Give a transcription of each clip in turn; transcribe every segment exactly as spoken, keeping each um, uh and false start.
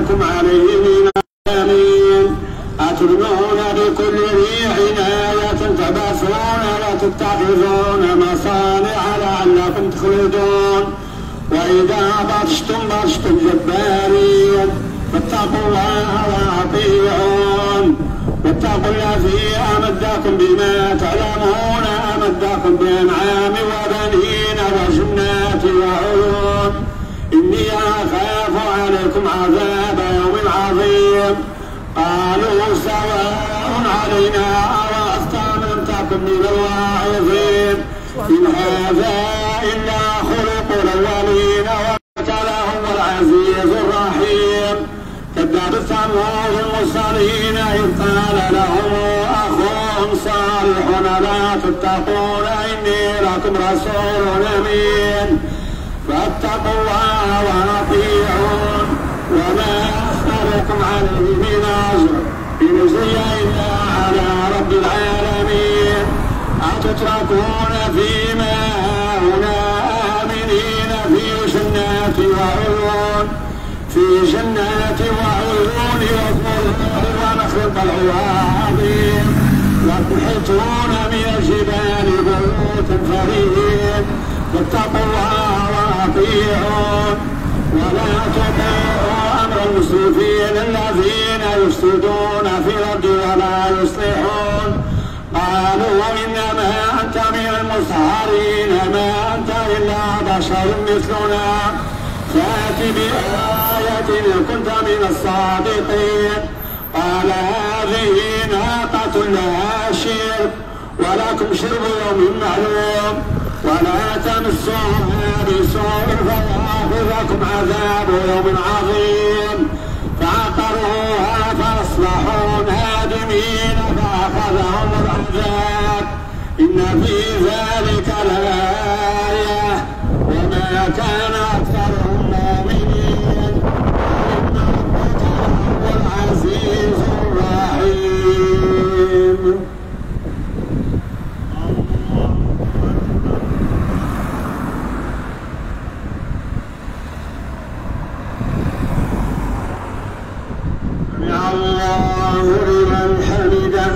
لكم عليه من آمين أتبنون بكل ريح آية تبعثون وتتخذون مصانع لعلكم تخلدون وإذا بطشتم بطشتم جبارين فاتقوا الله وأطيعون واتقوا الذي أمدكم بما تعلمون أمدكم بأنعام وبنين وجنات وعيون إني أخاف عليكم عذاب يوم عظيم قالوا سواء علينا أوعظت أم لم تكن من الواعظين إن هذا إلا خلق الأولين وكذا هو العزيز الرحيم كذب ثمود المرسلين إذ قال لهم أخوهم صالح لا تتقون إني لكم رسول أمين فاتقوا الله وأطيعون وما أسألكم عليه من أجر إن أجري إلا على رب العالمين أتتركون فيما هنا آمنين في جنات وعيون في جنات وعيون وظلال ونخل طلعها عظيم وتحيطون من الجبال بيوتا فريد واتقوا الله وأطيعون ولا تطيعوا أمر المسرفين الذين يفسدون في الأرض ولا يصلحون قالوا إنما أنت من المسحرين ما أنت إلا بشر مثلنا فأت بآية إن كنت من الصادقين قال هذه ناقة لها شرب ولكم شرب يوم معلوم ولا تمسوها بسوء فيأخذكم عذاب يوم عظيم فعقروها فأصبحوا نادمين فأخذهم العذاب إن في ذلك لآية وما كان أكثرهم مؤمنين وإن ربك لهو العزيز الرحيم. الله لمن حمده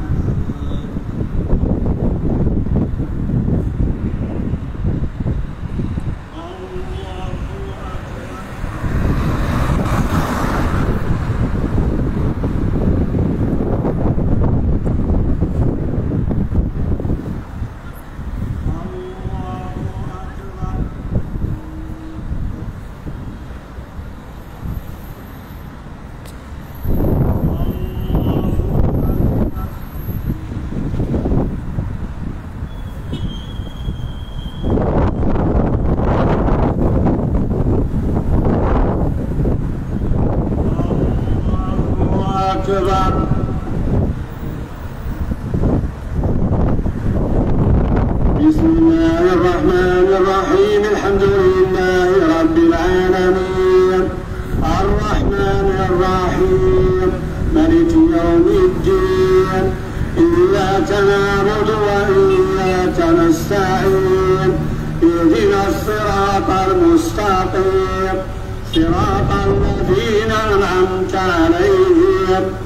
بسم الله الرحمن الرحيم الحمد لله رب العالمين الرحمن الرحيم مالك يوم الدين إياك نعبد وإياك نستعين اهدنا الصراط المستقيم صراط الذين أنعمت عليهم